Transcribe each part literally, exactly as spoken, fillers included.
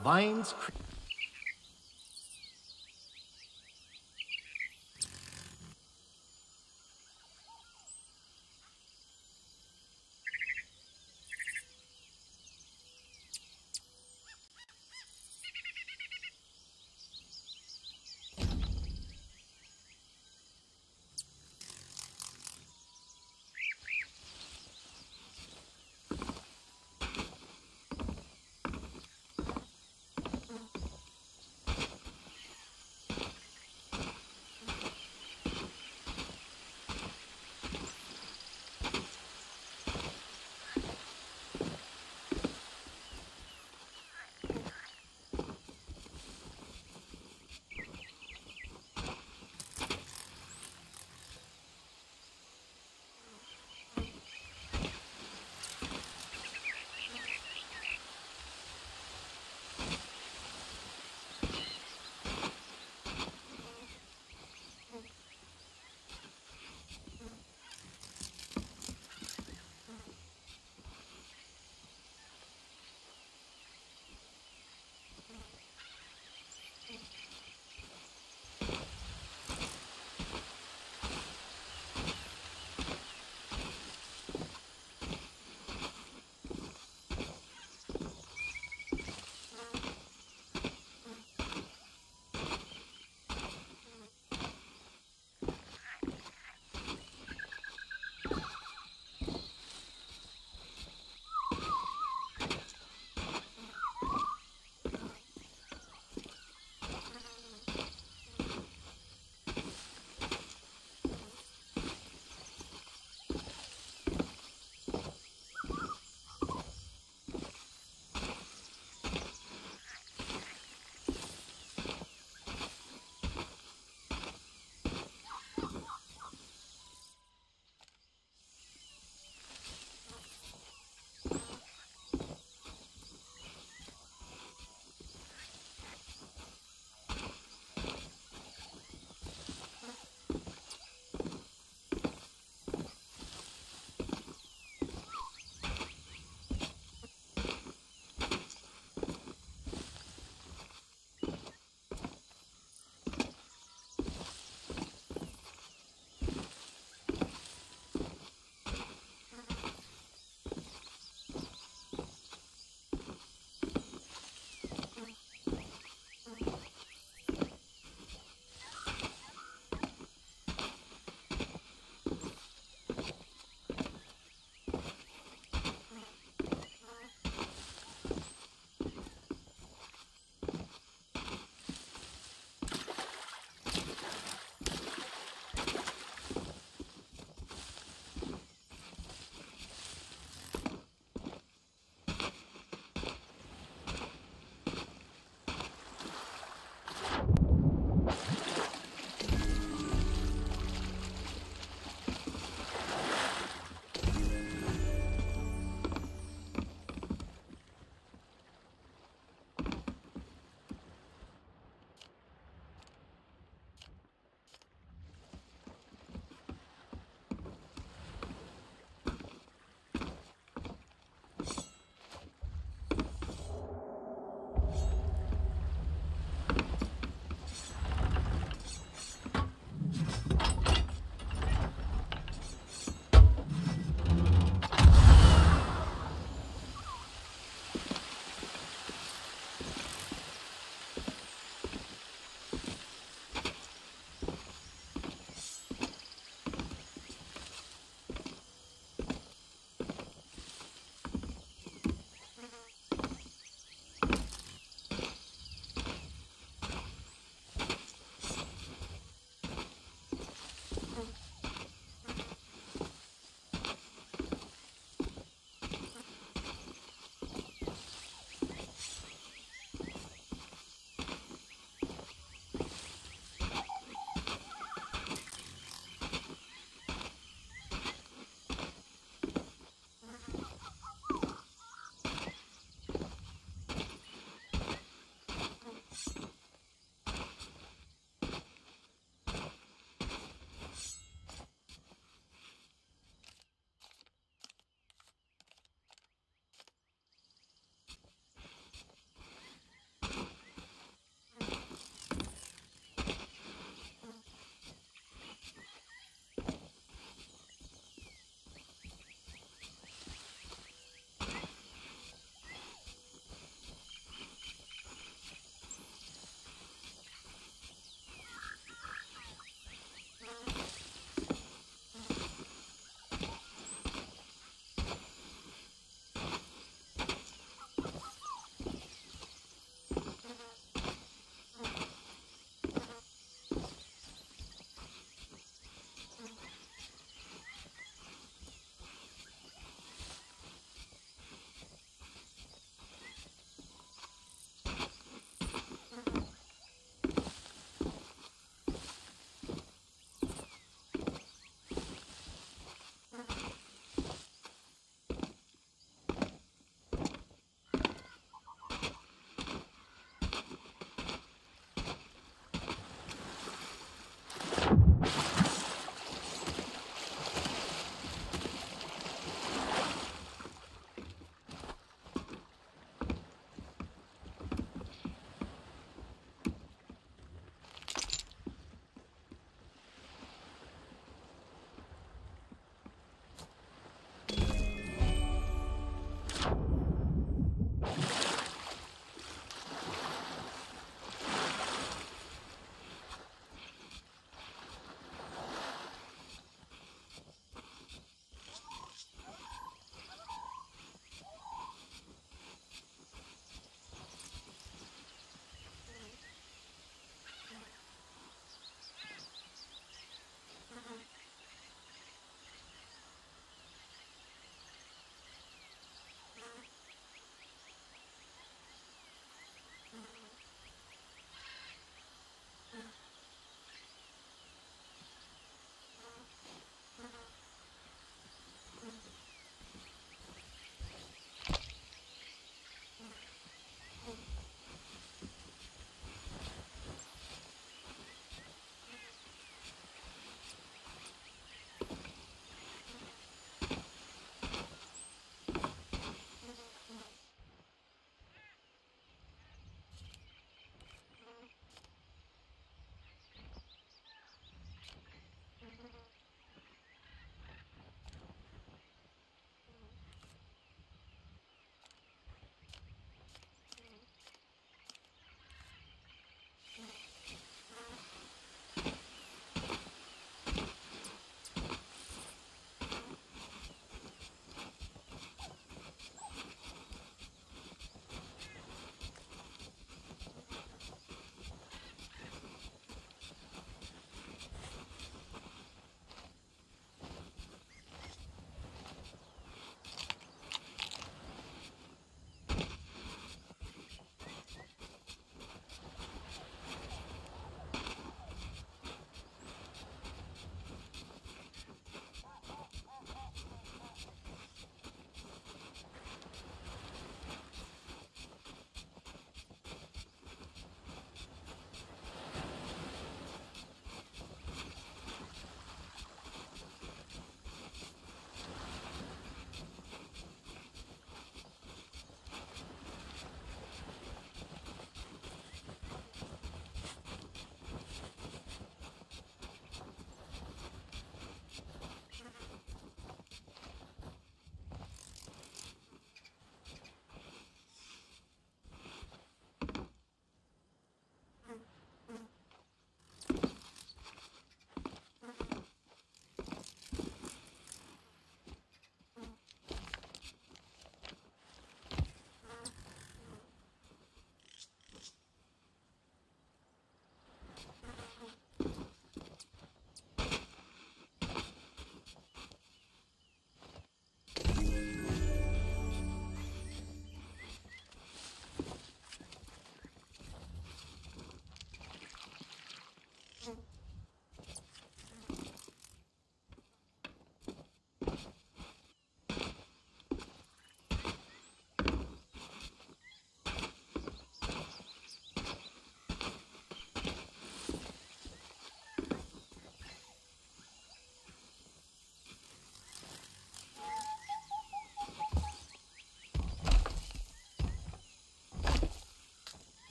Vines.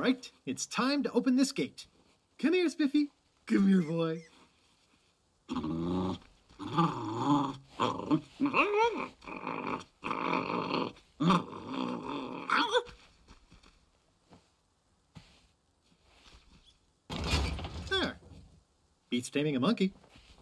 right, it's time to open this gate. Come here, Spiffy. Come here, boy. There. Beats taming a monkey.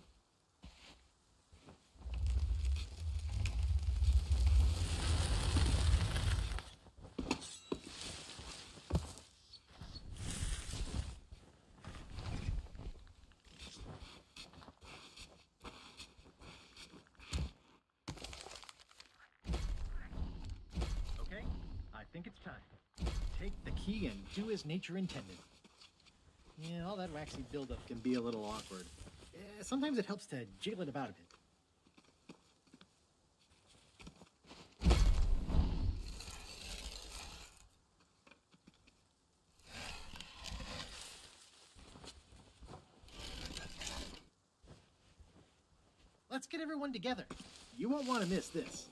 I think it's time. Take the key and do as nature intended. Yeah, all that waxy buildup can be a little awkward. Uh, sometimes it helps to jiggle it about a bit. Let's get everyone together. You won't want to miss this.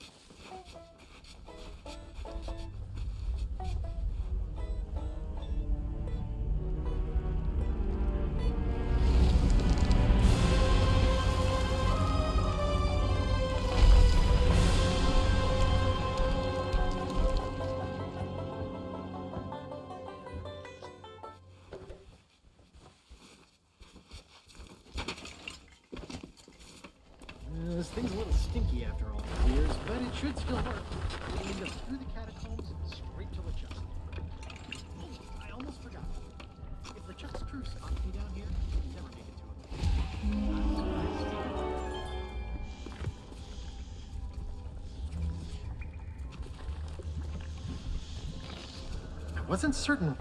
This thing's a little stinky after all these years, but it should still work. And through the catacombs, straight to LeChuck. Oh, I almost forgot. If LeChuck's crew spots me down here, I'll never make it to him. I wasn't certain.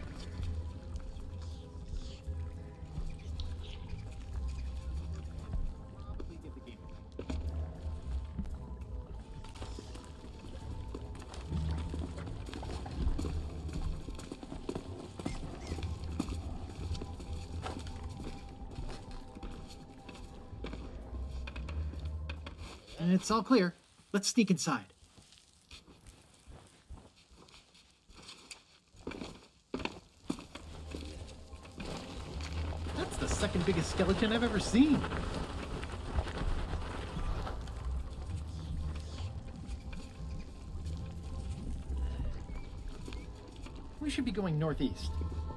It's all clear. Let's sneak inside. That's the second biggest skeleton I've ever seen. We should be going northeast.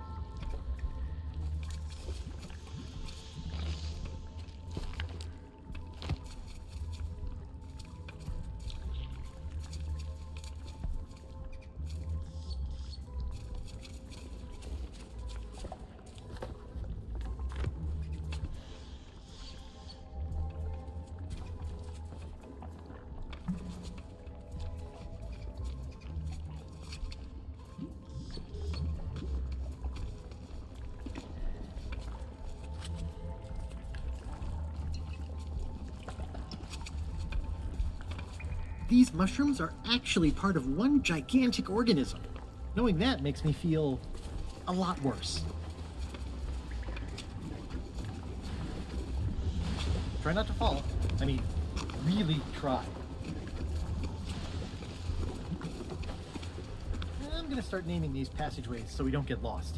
These mushrooms are actually part of one gigantic organism. Knowing that makes me feel a lot worse. Try not to fall. I mean, really try. I'm gonna start naming these passageways so we don't get lost.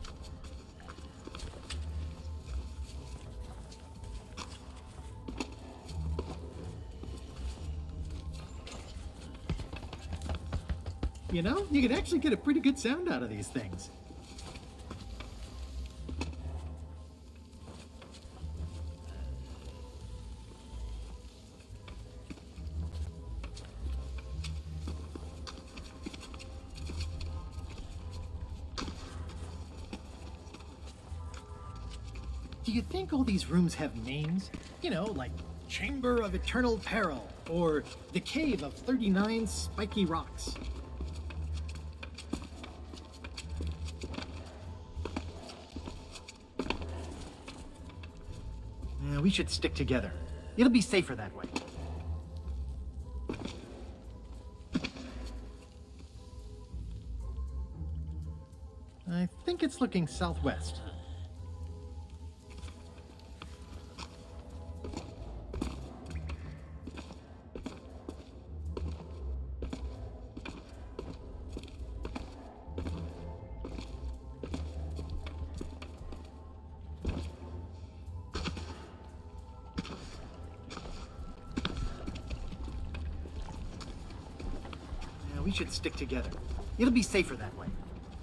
You know, you can actually get a pretty good sound out of these things. Do you think all these rooms have names? You know, like Chamber of Eternal Peril, or the Cave of thirty-nine Spiky Rocks. Yeah, we should stick together. It'll be safer that way. I think it's looking southwest. we should stick together. It'll be safer that way.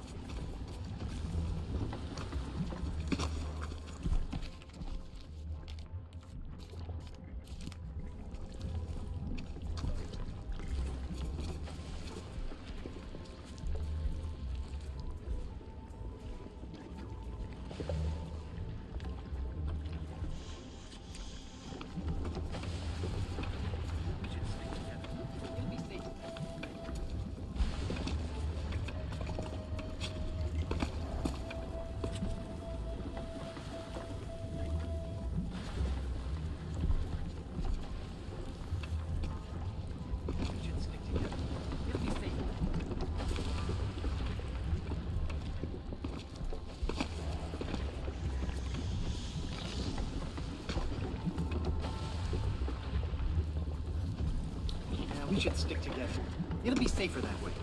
We should stick together. It'll be safer that way.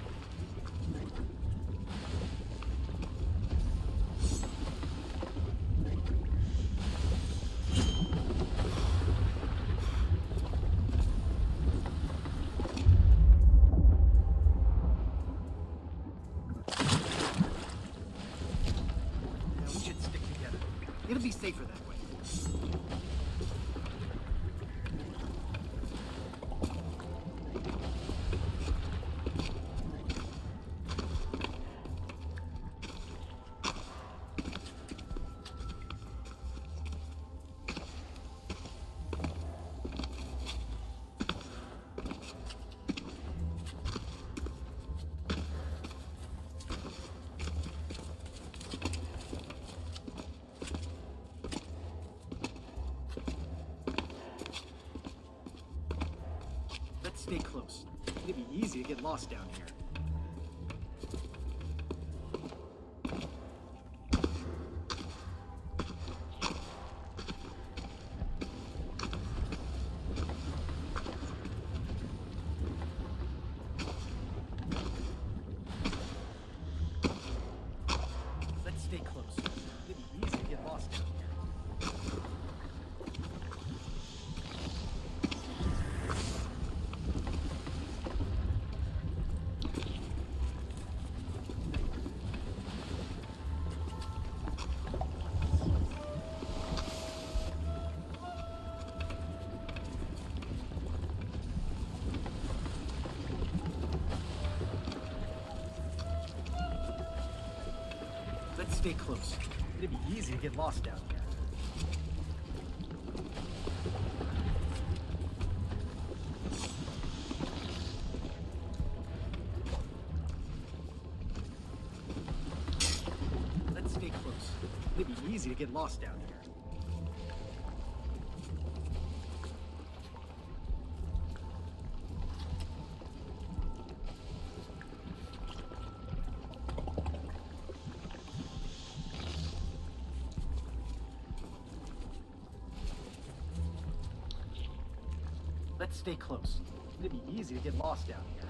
Yeah, we should stick together. It'll be safer that way. Stay close. It'd be easy to get lost down here. Let's stay close. It'd be easy to get lost down here. Let's stay close. It'd be easy to get lost down here. Let's stay close. It'd be easy to get lost down here. Let's stay close. It'd be easy to get lost down here.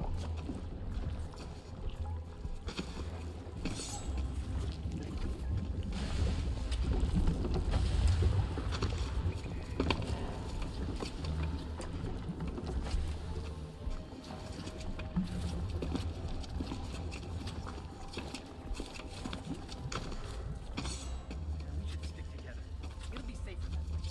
We should stick together. It'll be safer that way.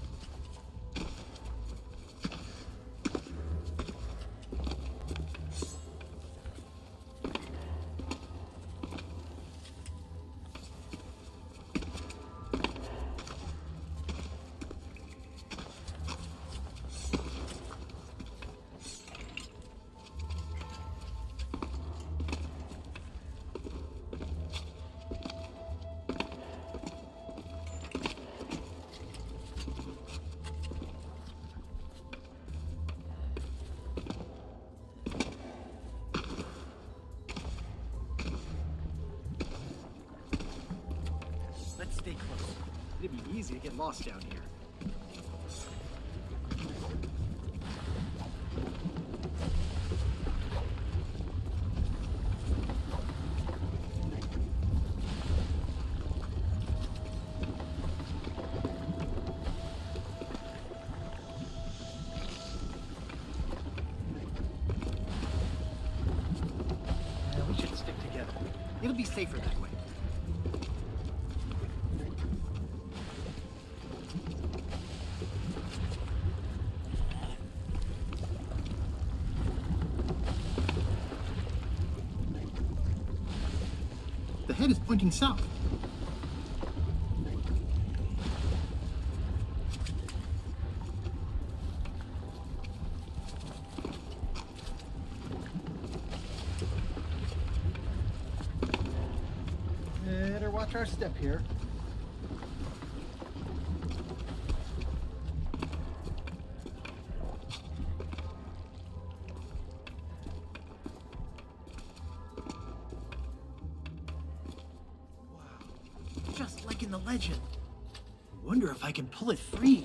Let's stay close. It'd be easy to get lost down here. It'll be safer that way. The head is pointing south. Better watch our step here. Wow, just like in the legend. Wonder if I can pull it free.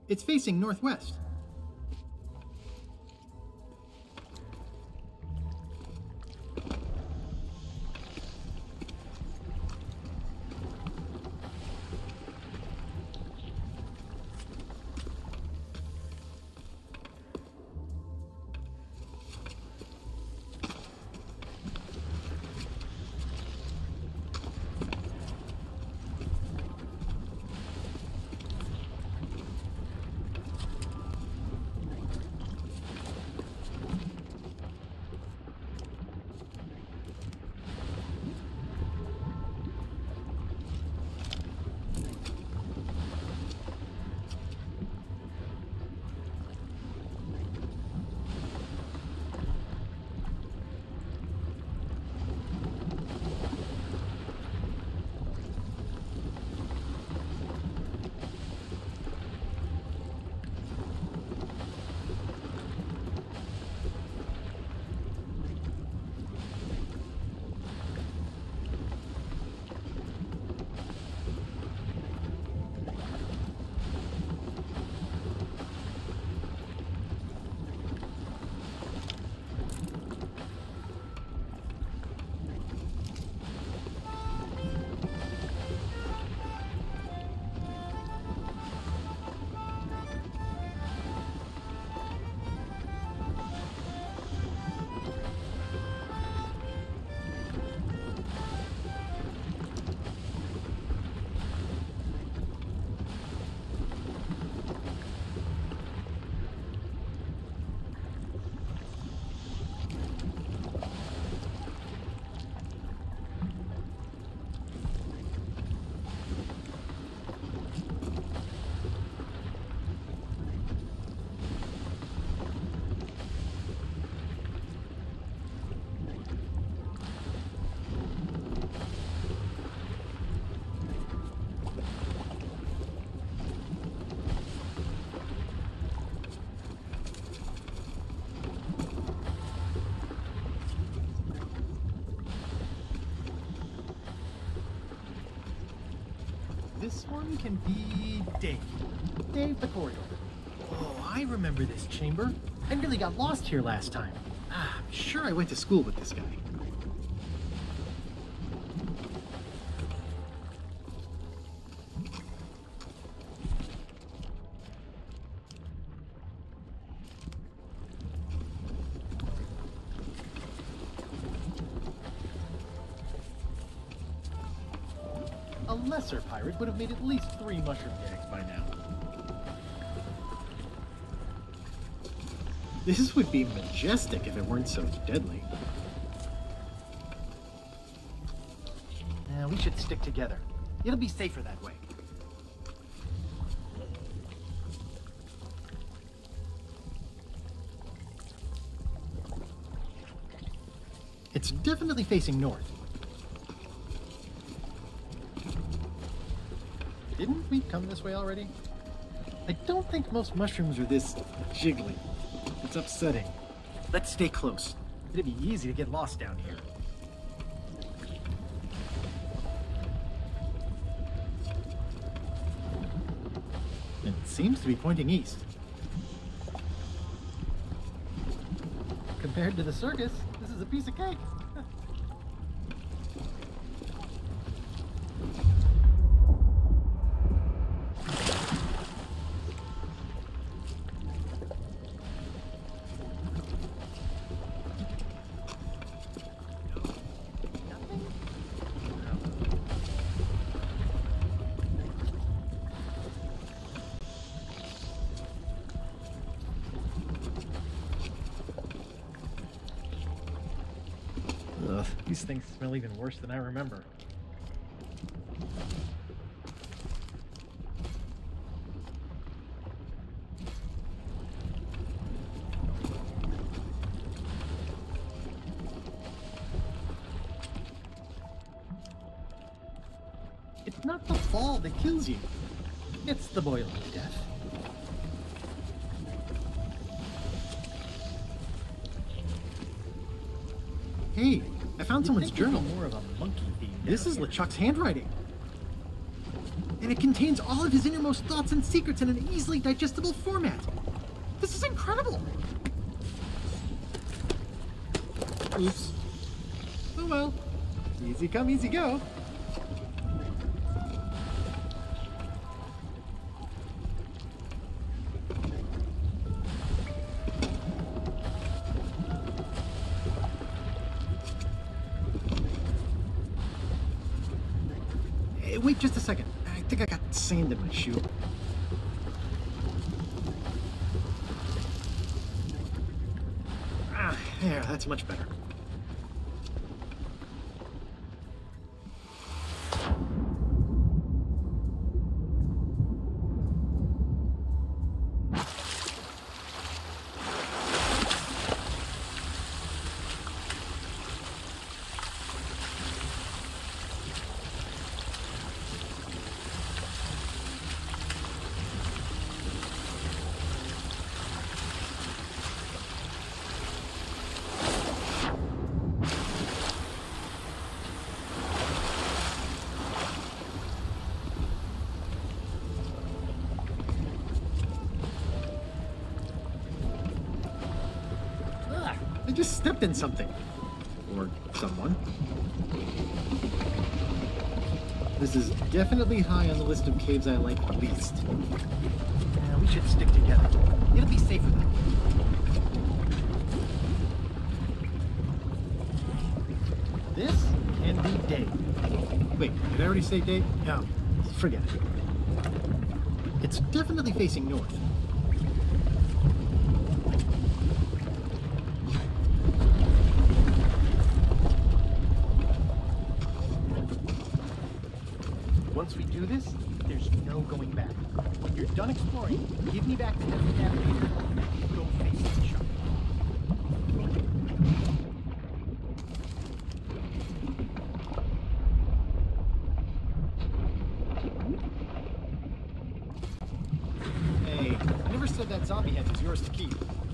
It's facing northwest. This one can be Dave. Dave the corridor. Oh, I remember this chamber. I nearly got lost here last time. Ah, I'm sure I went to school with this guy. A lesser pirate would have made at least three mushroom gags by now. This would be majestic if it weren't so deadly. Uh, we should stick together. It'll be safer that way. It's definitely facing north. Didn't we come this way already? I don't think most mushrooms are this jiggly. It's upsetting. Let's stay close. It'd be easy to get lost down here. It seems to be pointing east. Compared to the circus, this is a piece of cake. Ugh, these things smell even worse than I remember. It's not the fall that kills you. It's the boiling death. Hey, I found someone's journal. More of a monkey theme. This is LeChuck's handwriting. and it contains all of his innermost thoughts and secrets in an easily digestible format. This is incredible! Oops. Oh well. Easy come, easy go. Hey, wait just a second. I think I got sand in my shoe. Ah, there, that's much better. I just stepped in something. Or someone. This is definitely high on the list of caves I like the least. Yeah, we should stick together. It'll be safer that way. This can be Dave. Wait, did I already say Dave? No, forget it. It's definitely facing north. Once we do this, there's no going back. When you're done exploring, give me back the head of the navigator and go face LeChuck. Hey, I never said that zombie head was yours to keep.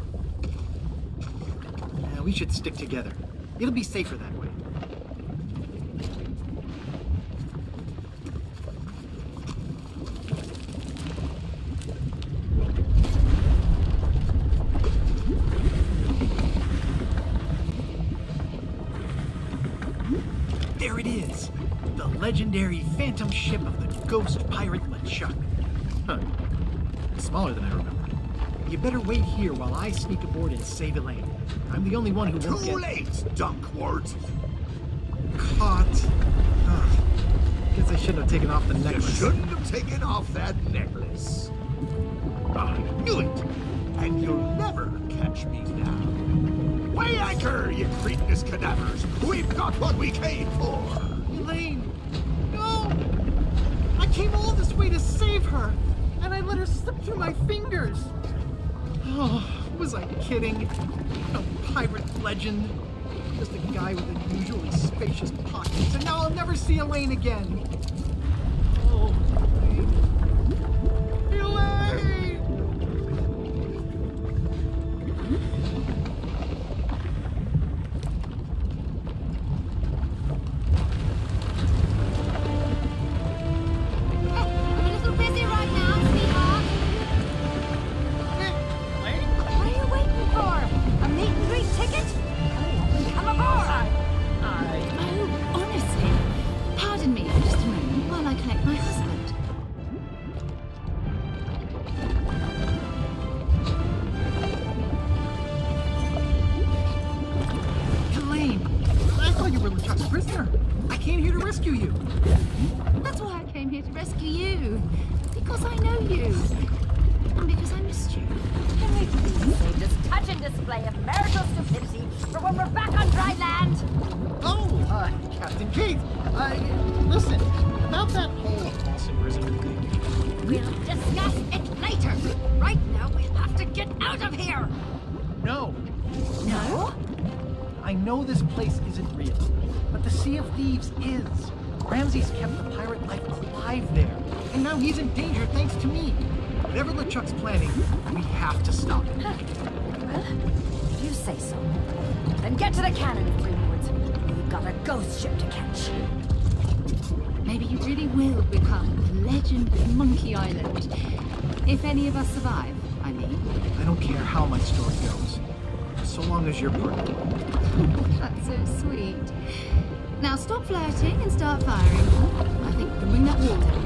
Yeah, we should stick together. It'll be safer that way. There it is! The legendary phantom ship of the ghost pirate LeChuck. Huh. Smaller than I remembered. You better wait here while I sneak aboard and save Elaine. I'm the only one who won't get... Too late, Dunkwart! Caught. Ugh. Guess I shouldn't have taken off the You necklace. shouldn't have taken off that necklace. I knew it! And you'll never catch me now. Weigh anchor, you cretinous cadavers! We've got what we came for! Elaine! No! I came all this way to save her, and I let her slip through my fingers! Oh, was I kidding? A pirate legend. Just a guy with unusually spacious pockets, and now I'll never see Elaine again! Oh, Elaine! Elaine! Prisoner! I came here to rescue you! That's why I came here to rescue you. Because I know you. And because I missed you. Can we please save this touching display of marital stupidity for when we're back on dry land? Oh, uh, Captain Kate! Uh, listen, about that whole false imprisonment thing. We'll discuss it later. Right now, we have to get out of here. No. No? I know this place isn't real, but the Sea of Thieves is. Ramsey's kept the pirate life alive there, and now he's in danger thanks to me. Whatever LeChuck's planning, we have to stop it. Well, if you say so. Then get to the cannon, Greenwoods. We've got a ghost ship to catch. maybe you really will become the legend of Monkey Island. If any of us survive, I mean. I don't care how my story goes, so long as you're part of it. That's so sweet. Now stop flirting and start firing. I think we can bring that wall down.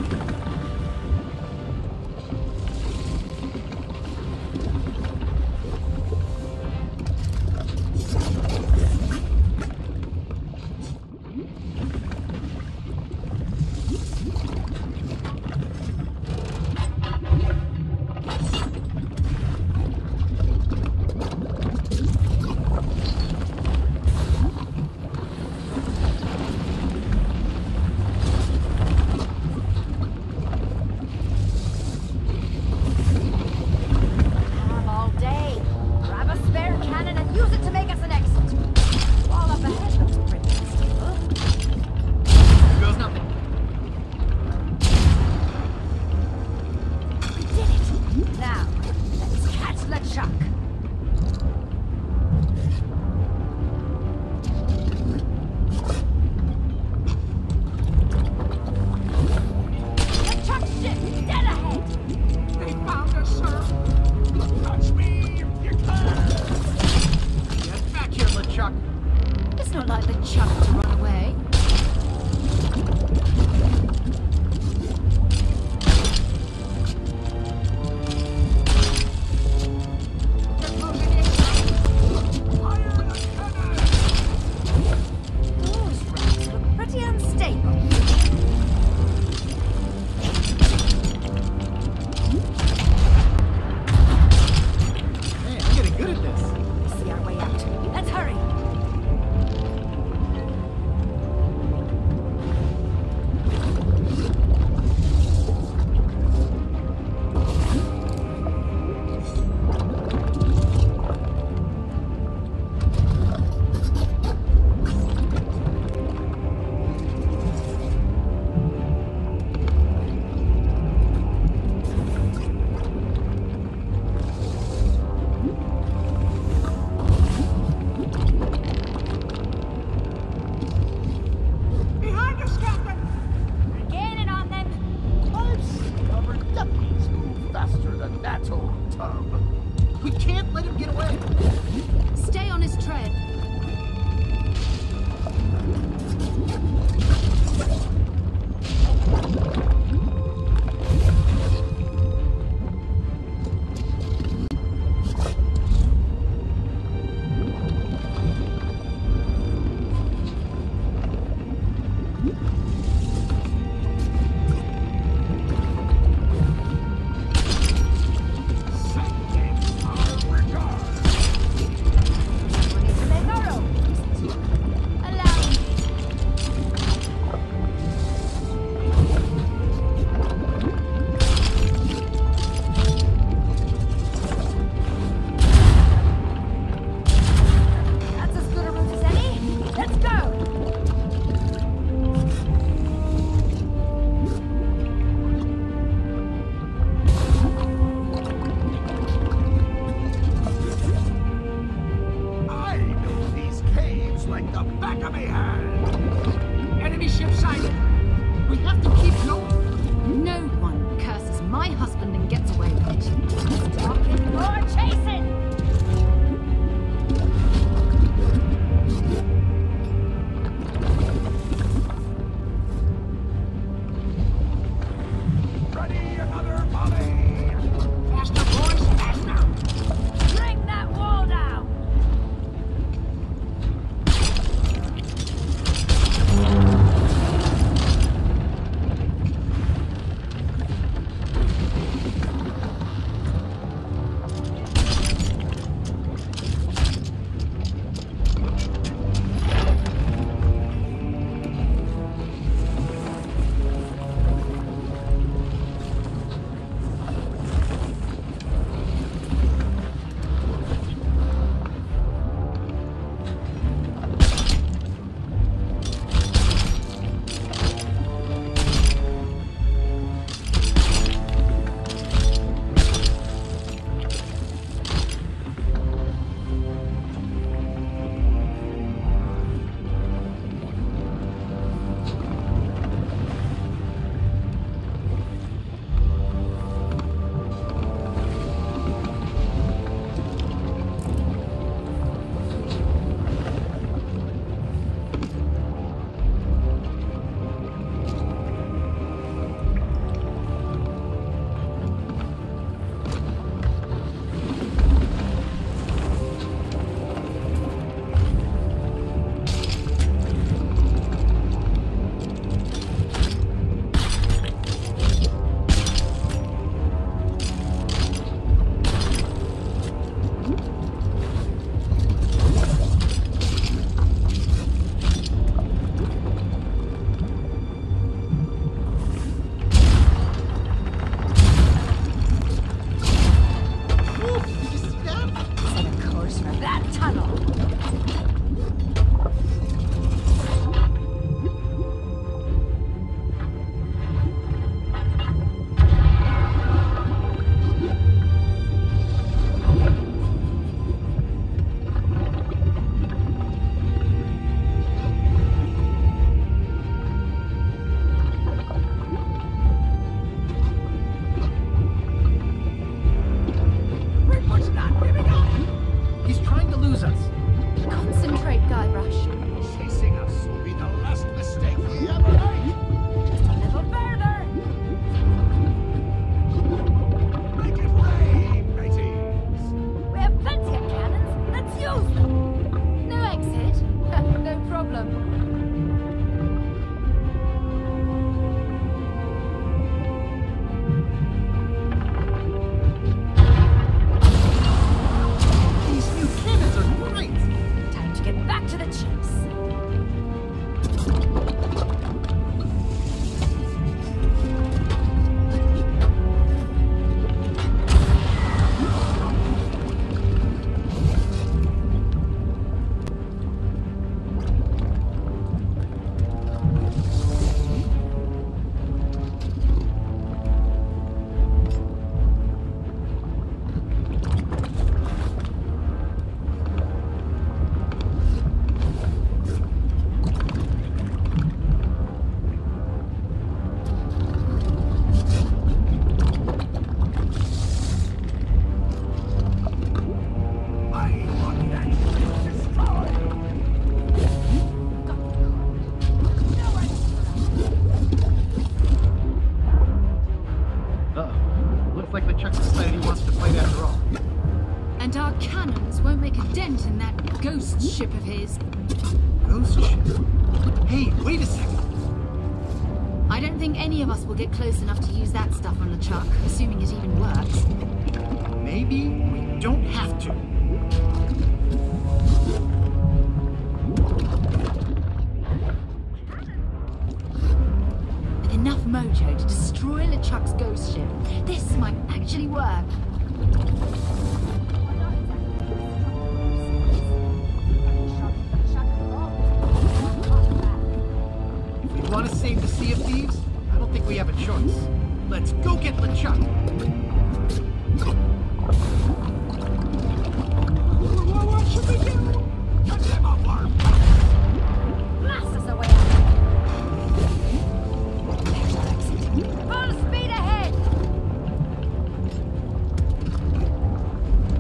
It's not like LeChuck to run away. Those rats look pretty unstable. Hey, I'm getting good at this. We see our way out. Let's hurry. We can't let him get away. Stay on his tread. Let our cannons won't make a dent in that ghost ship of his. Ghost ship? Hey, wait a second. I don't think any of us will get close enough to use that stuff on LeChuck, assuming it even works. Maybe we don't have to. With enough mojo to destroy LeChuck's ghost ship, this might actually work. If we want to save the Sea of Thieves, I don't think we have a choice. Let's go get LeChuck. What should we do? Cut them off our Blast us away! Full speed ahead!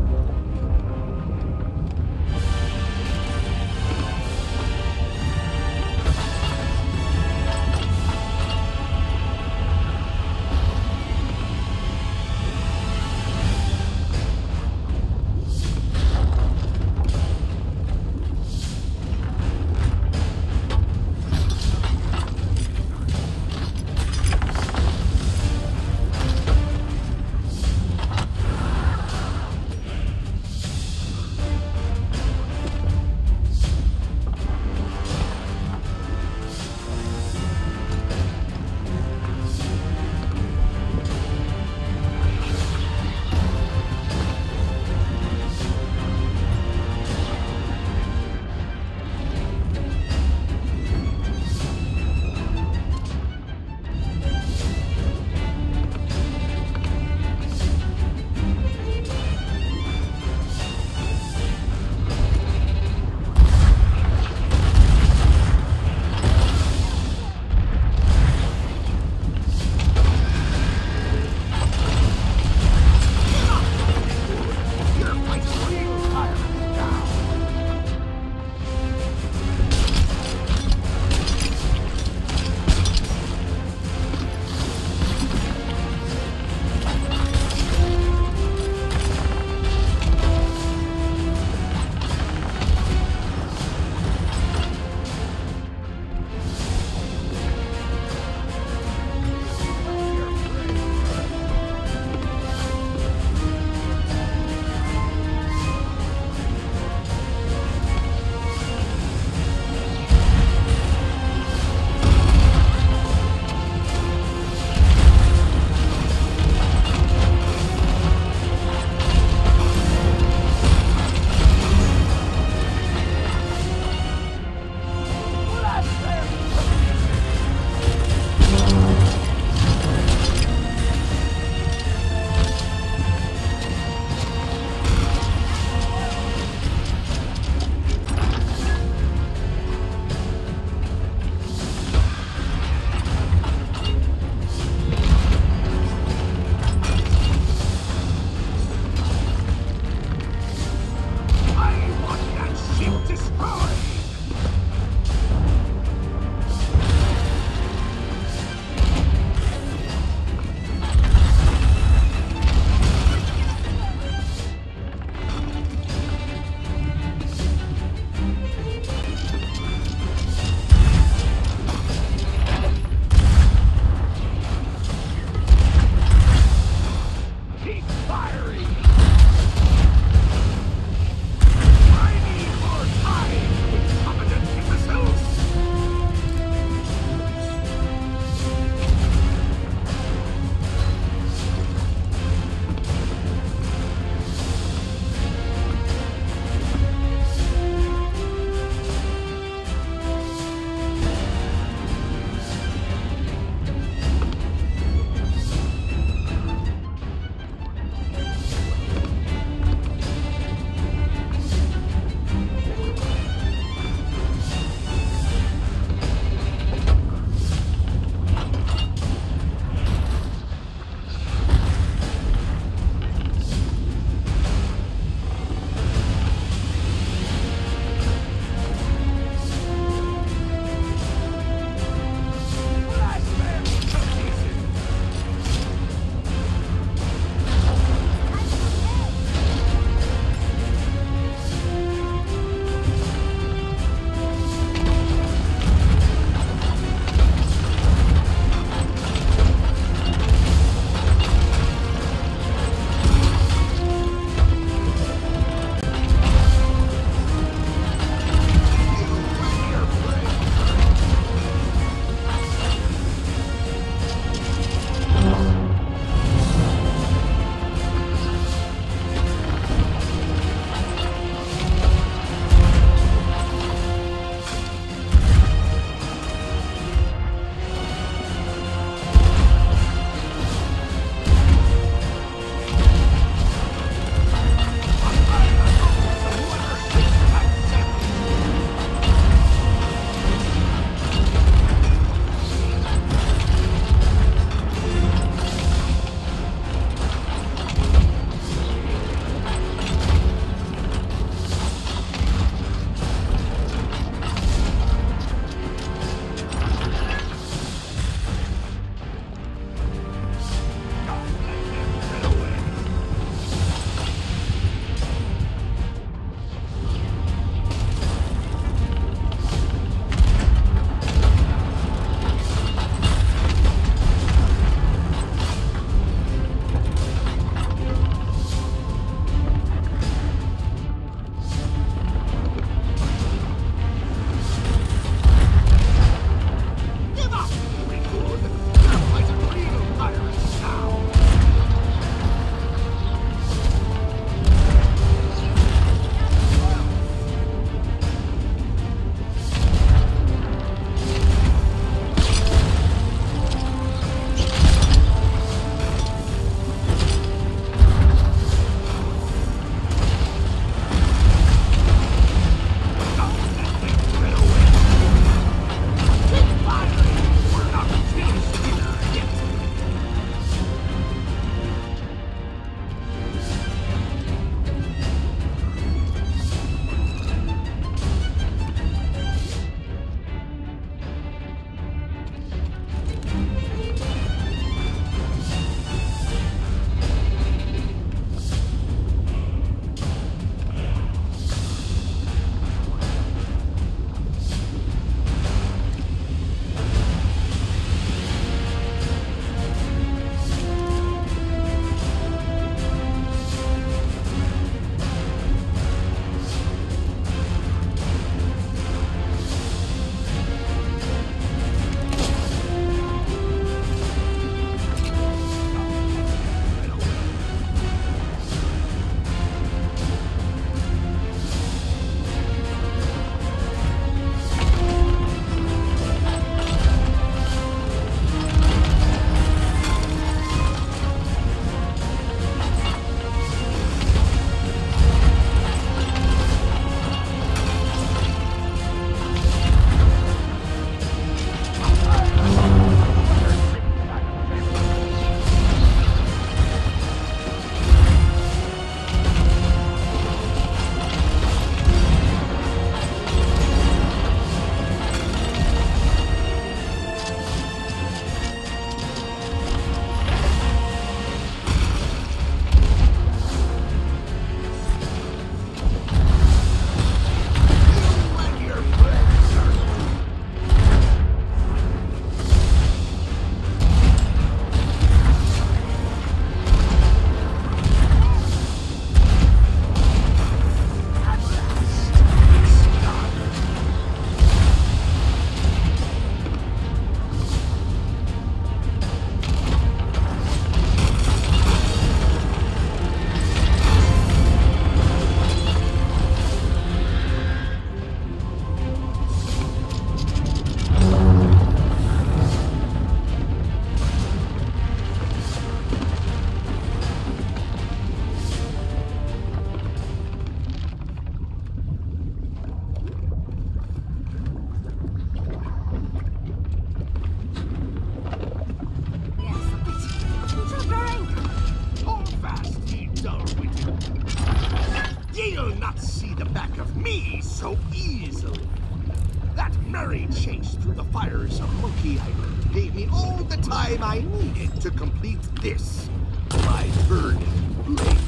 You'll not see the back of me so easily. That merry chase through the fires of Monkey Island gave me all the time I needed to complete this, my burning blade.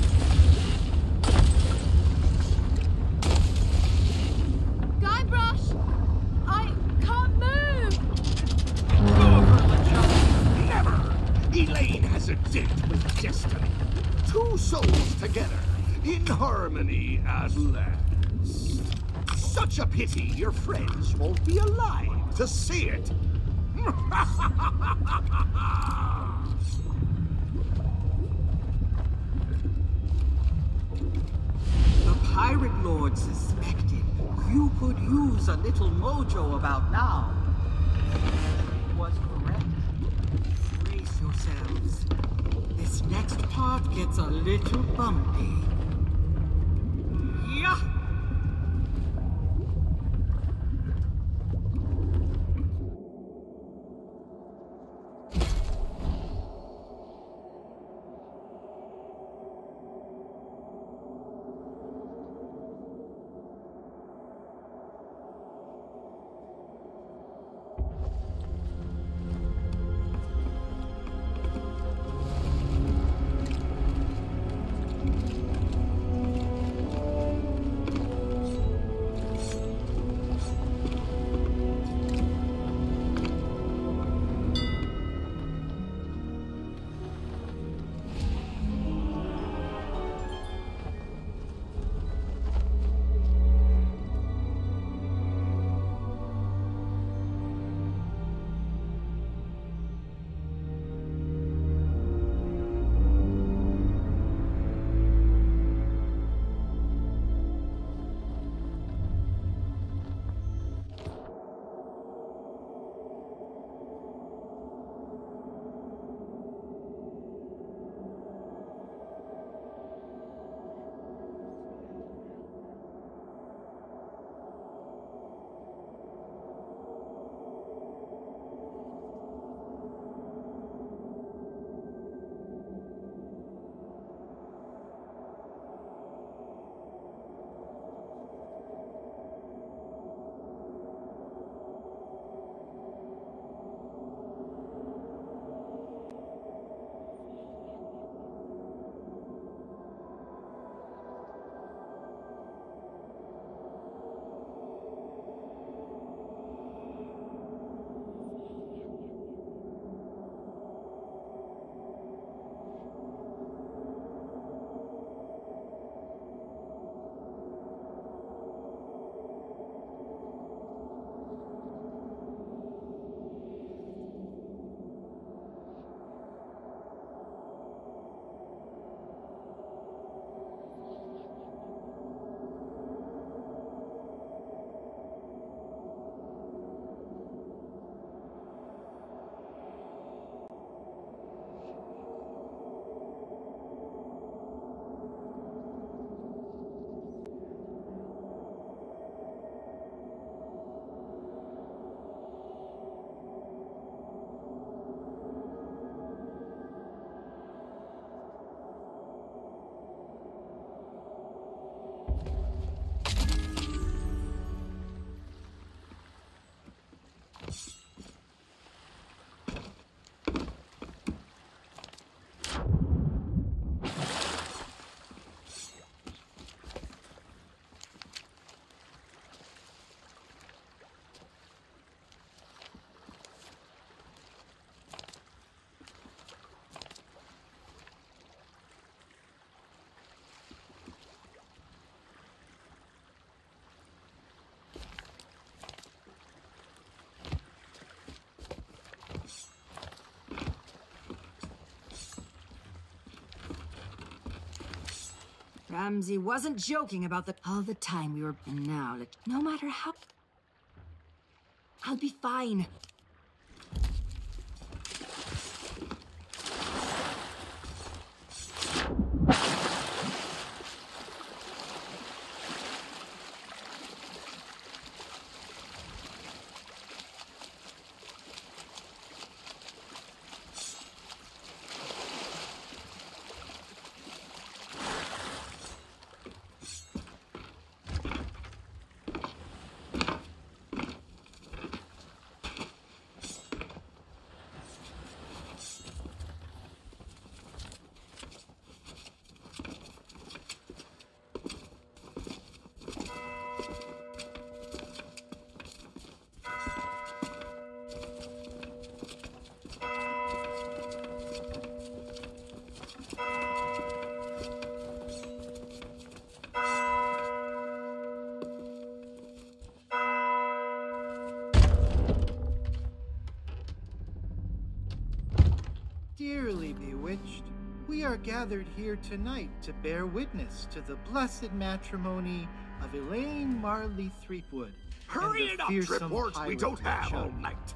Guybrush! I can't move! Over, LeChuck! Never! Elaine has a date with destiny. Two souls together, in harmony at last. Such a pity your friends won't be alive to see it. The Pirate Lord suspected you could use a little mojo about now. He was correct. Brace yourselves. This next part gets a little bumpy. Yeah! Ramsey wasn't joking about the all the time we were. And now, like, no matter how, I'll be fine. Dearly bewitched, we are gathered here tonight to bear witness to the blessed matrimony of Elaine Marley Threepwood. Hurry and it the up, fearsome Tripwort. We pirate don't have all LeChuck. night.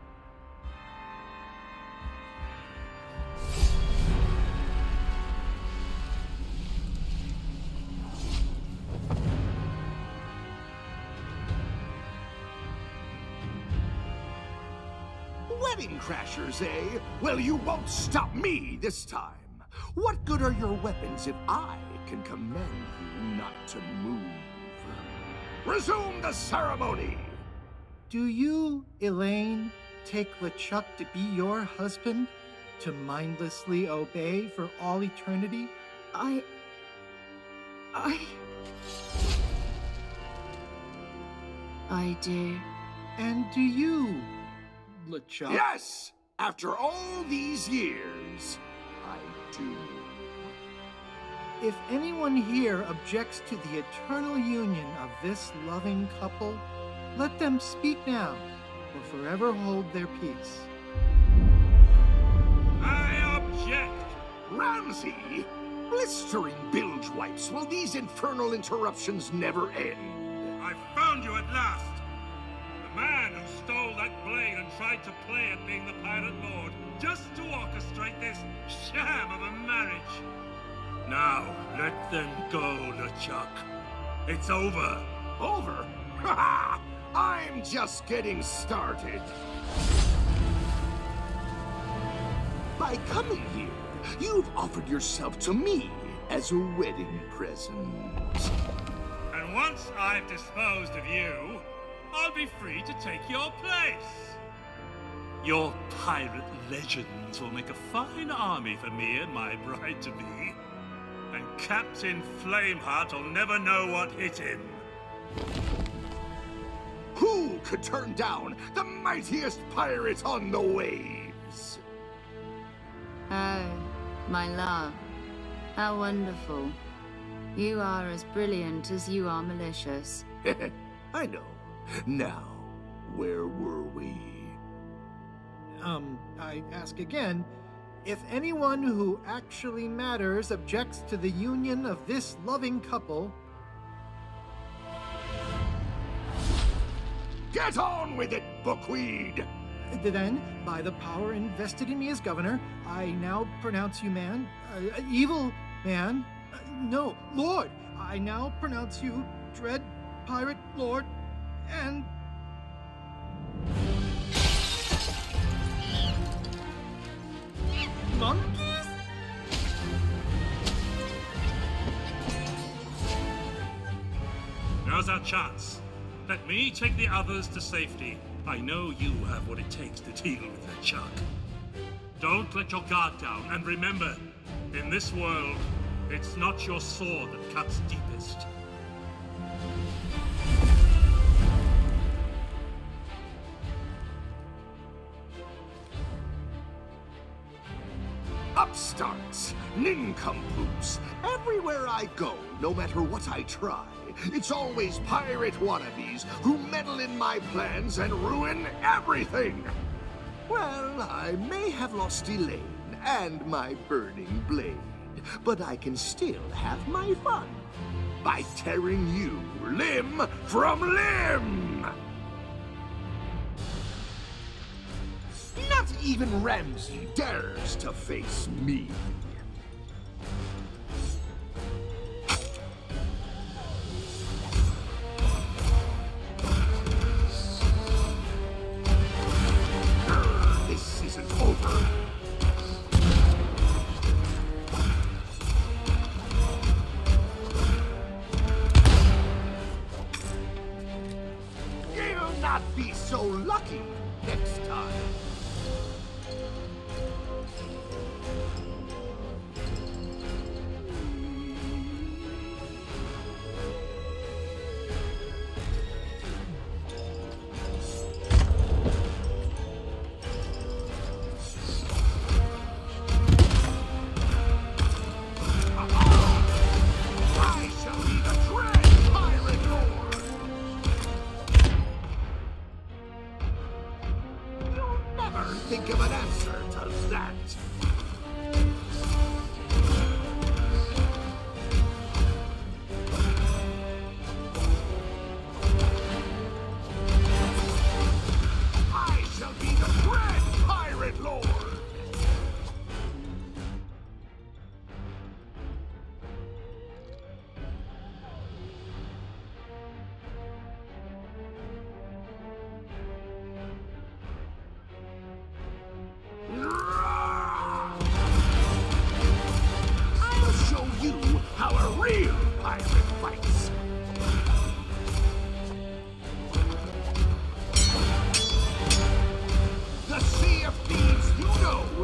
Wedding crashers, eh? Well, you won't stop me this time. What good are your weapons if I can command you not to move? Resume the ceremony! Do you, Elaine, take LeChuck to be your husband? To mindlessly obey for all eternity? I... I... I do. And do you, LeChuck? Yes! After all these years, I do. If anyone here objects to the eternal union of this loving couple, let them speak now, or forever hold their peace. I object! Ramsey! Blistering bilge wipes, will these infernal interruptions never end? I found you at last! The man who stole that blade and tried to play at being the Pirate Lord, just to orchestrate this sham of a marriage. Now, let them go, LeChuck. It's over. Over? Ha ha! I'm just getting started. By coming here, you've offered yourself to me as a wedding present. And once I've disposed of you, I'll be free to take your place. Your pirate legends will make a fine army for me and my bride-to-be. And Captain Flameheart will never know what hit him. Who could turn down the mightiest pirate on the waves? Oh, my love. How wonderful. You are as brilliant as you are malicious. I know. Now, where were we? Um, I ask again, if anyone who actually matters objects to the union of this loving couple, get on with it, Buckweed! then, by the power invested in me as governor, I now pronounce you man, uh, evil man, uh, no, lord. I now pronounce you dread pirate lord, and... monkeys? Now's our chance. Let me take the others to safety. I know you have what it takes to deal with LeChuck. Don't let your guard down, and remember, in this world, it's not your sword that cuts deepest. Upstarts, nincompoops, everywhere I go, no matter what I try, it's always pirate wannabes who meddle in my plans and ruin everything. Well, I may have lost Elaine and my burning blade, but I can still have my fun by tearing you limb from limb. Not even Ramsey dares to face me. Grr, this isn't over. You'll not be so lucky next time. I shall be the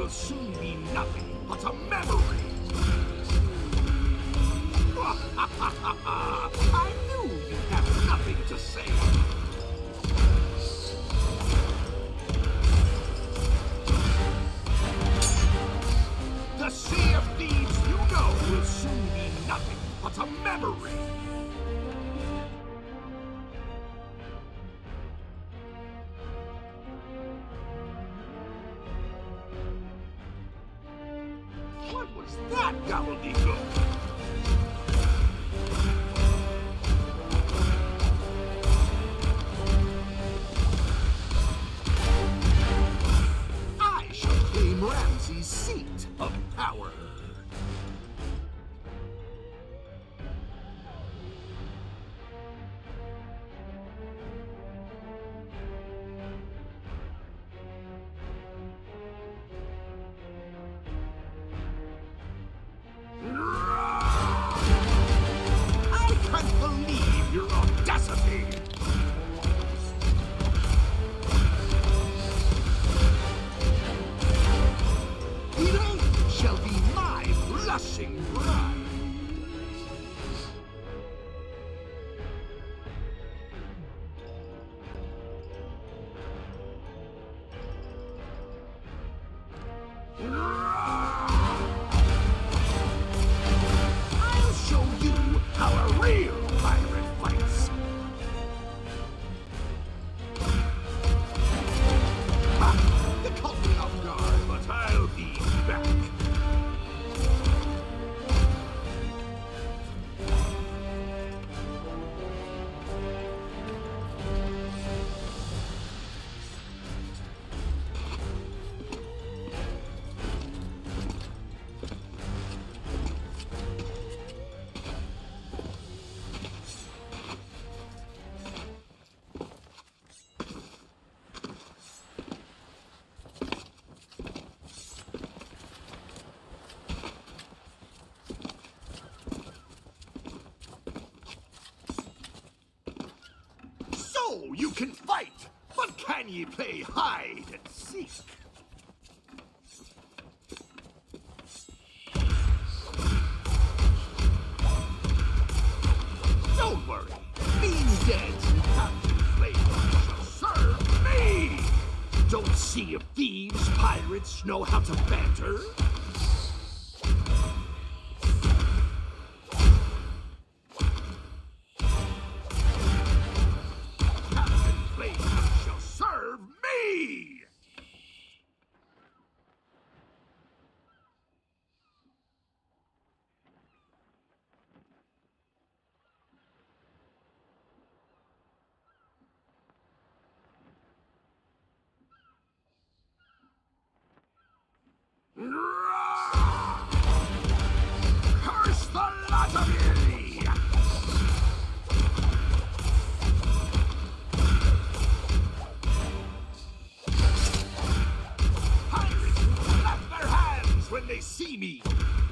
soon be nothing but a memory. I knew you'd have nothing to say. The Sea of Thieves you know will soon be nothing but a memory. What was that gobbledygook? I shall claim Ramsay's seat of power. I can't believe your audacity! Elaine shall be my blushing bride. I'll show you how a real pirate fights. Ha! You caught me off guard, but I'll be back. So you can fight, but can ye play hide and seek? Don't worry, being dead and Captain Flavor shall serve me! Don't Sea of Thieves pirates know how to banter? Captain Flavor shall serve me! Curse the lot of you! Pirates clap their hands when they see me!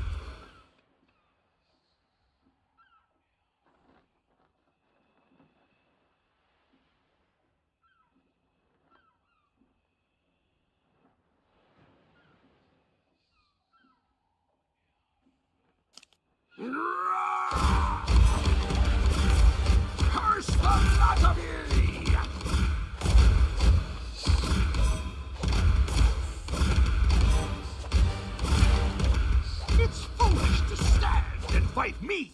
Curse the lot of you! It's foolish to stand and fight me!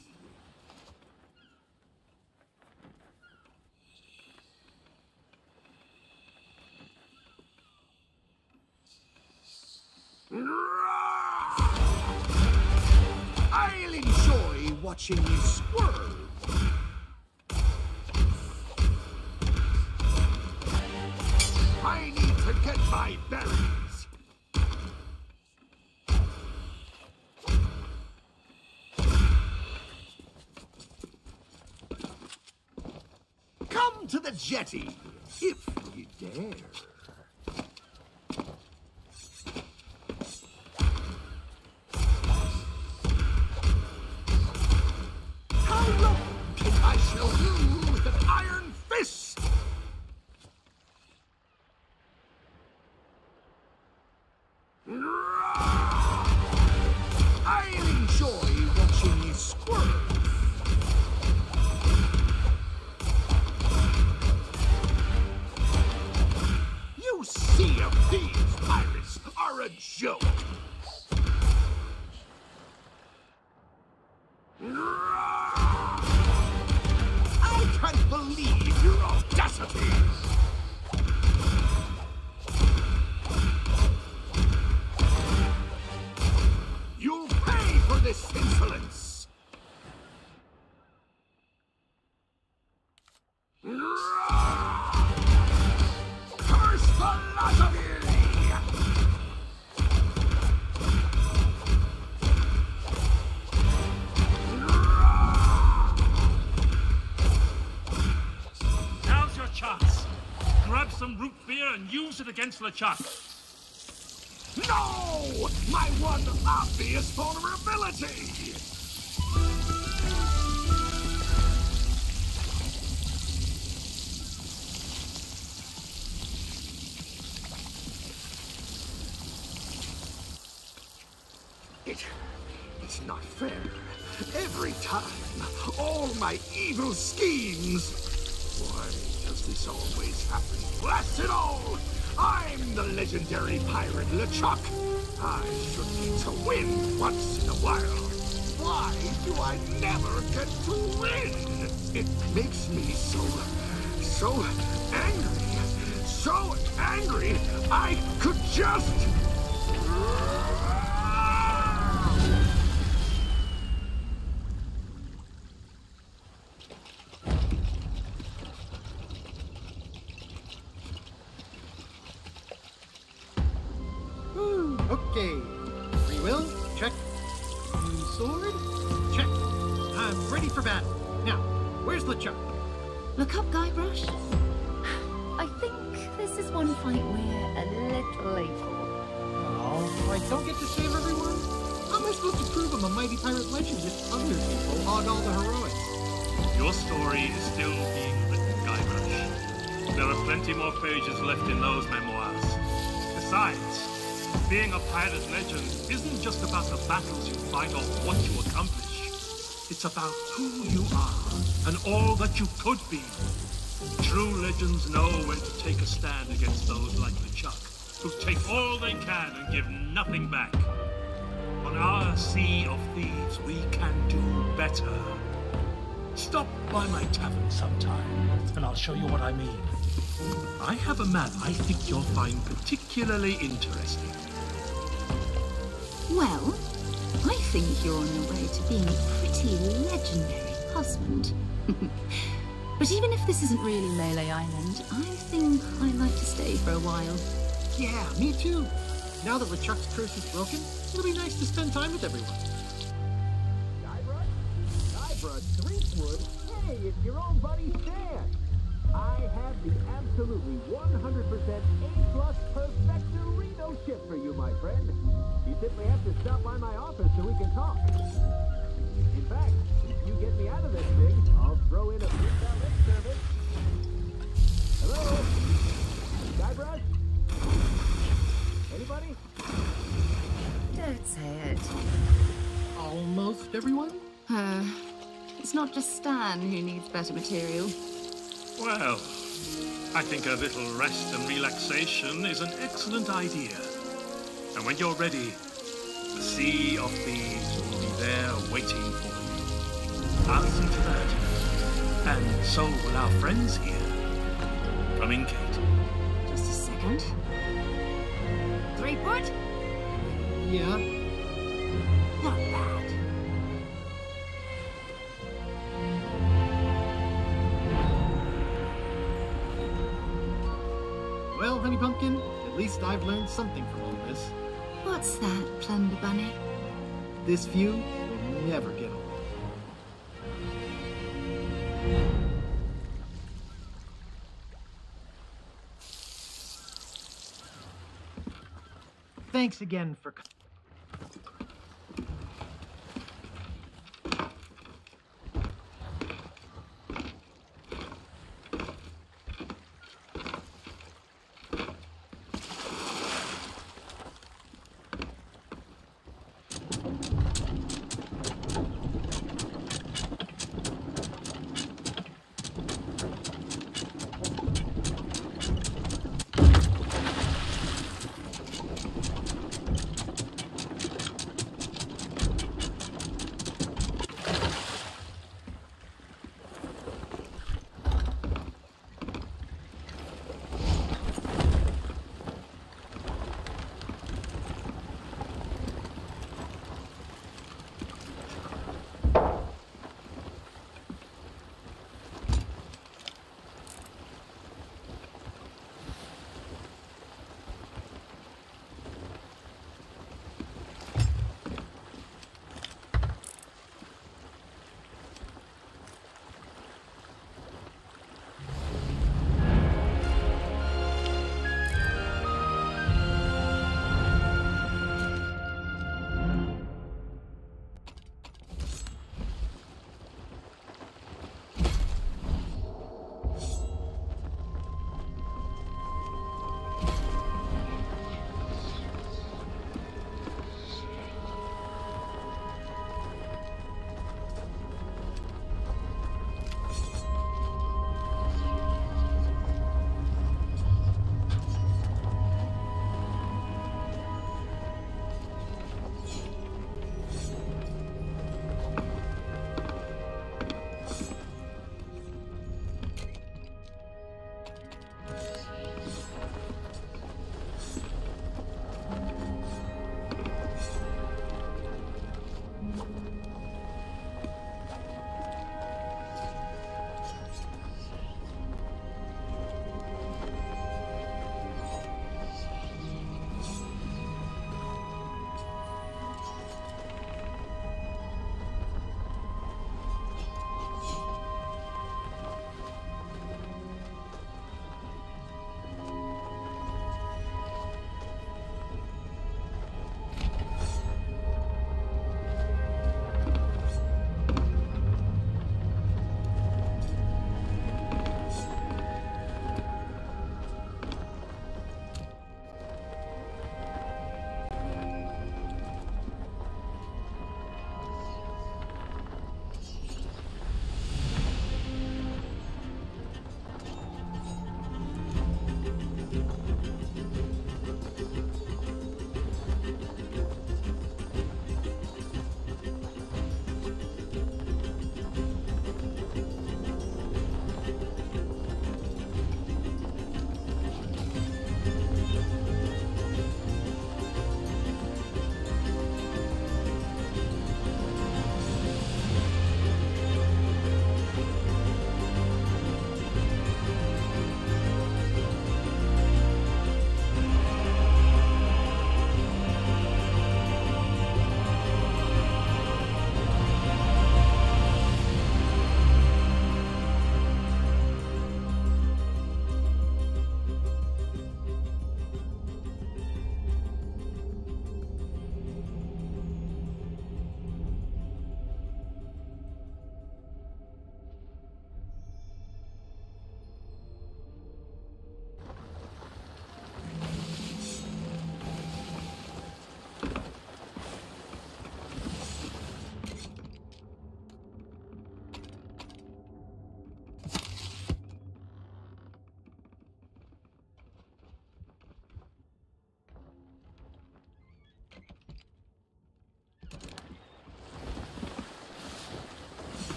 I'll enjoy watching you swerve. I need to get my bearings. Come to the jetty, if you dare. How long can I show you with an iron fist? Run! Curse the lot of you! Now's your chance. Grab some root beer and use it against LeChuck. No! My one obvious vulnerability! It... it's not fair. Every time, all my evil schemes... Why does this always happen? Blast it all! I'm the legendary pirate LeChuck. I should need to win once in a while. Why do I never get to win? It makes me so... so angry. So angry, I could just... Okay. Free will? Check. New sword? Check. I'm ready for battle. Now, where's LeChuck? Look up, Guybrush. I think this is one fight we're a little late for. Oh, I don't get to save everyone? How am I supposed to prove I'm a mighty pirate legend if other people hog all the heroics? Your story is still being written, Guybrush. There are plenty more pages left in those memoirs. Besides, being a pirate legend isn't just about the battles you fight or what you accomplish. It's about who you are and all that you could be. True legends know when to take a stand against those like LeChuck, who take all they can and give nothing back. On our Sea of Thieves, we can do better. Stop by my tavern sometime, and I'll show you what I mean. I have a map I think you'll find particularly interesting. Well, I think you're on your way to being a pretty legendary husband. But even if this isn't really Lele Island, I think I'd like to stay for a while. Yeah, me too. Now that LeChuck's curse is broken, it'll be nice to spend time with everyone. Guybrush? Guybrush, Drinkwood? Hey, it's your own buddy Stan. I have the absolutely one hundred percent A-plus perfectorino ship for you, my friend. You simply have to stop by my office so we can talk. In fact, if you get me out of this thing, I'll throw in a free valet service. Hello? Guybrush? Anybody? Don't say it. Almost everyone? Uh, it's not just Stan who needs better material. Well, I think a little rest and relaxation is an excellent idea. And when you're ready, the Sea of Thieves will be there waiting for you. I'll see to that. And so will our friends here. Come in, Kate. Just a second. Three port? Yeah. Not bad. Well, Honey Pumpkin, at least I've learned something from all this. What's that, Plunder Bunny? This view will never get old. Thanks again for coming.